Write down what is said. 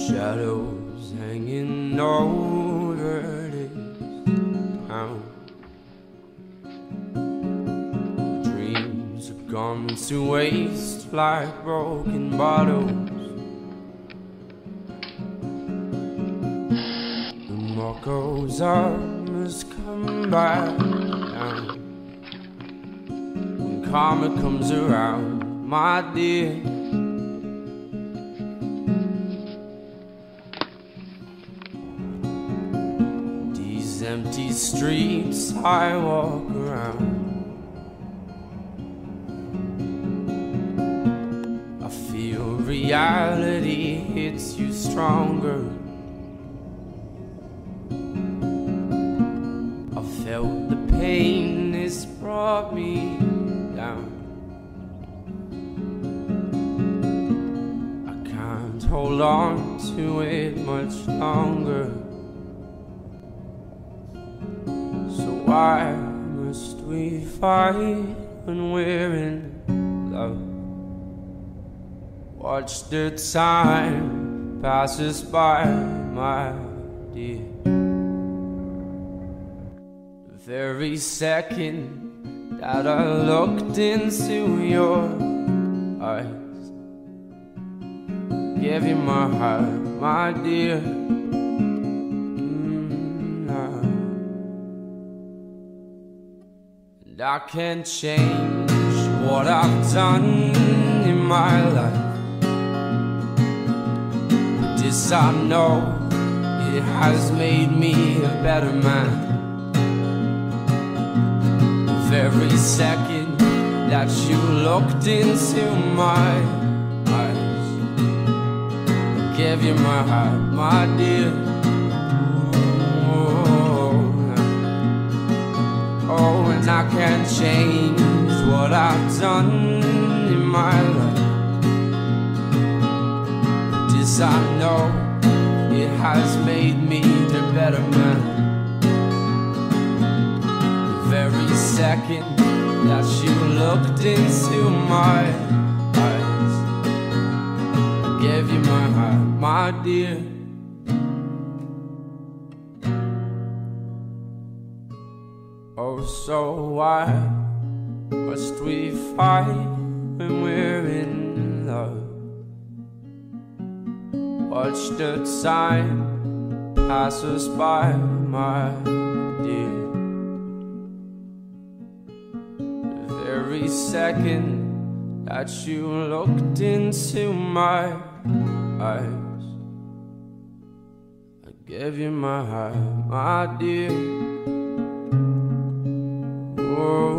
Shadows hanging over this town. Dreams have gone to waste like broken bottles. And what goes up must come back down. When karma comes around, my dear, empty streets I walk around, I feel reality hits you stronger. I felt the pain, this brought me down. I can't hold on to it much longer. Why must we fight when we're in love? Watch the time pass us by, my dear. The very second that I looked into your eyes, gave you my heart, my dear. And I can't change what I've done in my life, but this I know, it has made me a better man. The very second that you looked into my eyes, I gave you my heart, my dear. Oh, and I can't change what I've done in my life, but this I know, it has made me the better man. The very second that you looked into my eyes, I gave you my heart, my dear. Oh, so why must we fight when we're in love? Watch the time pass us by, my dear. The very second that you looked into my eyes, I gave you my heart, my dear. Oh.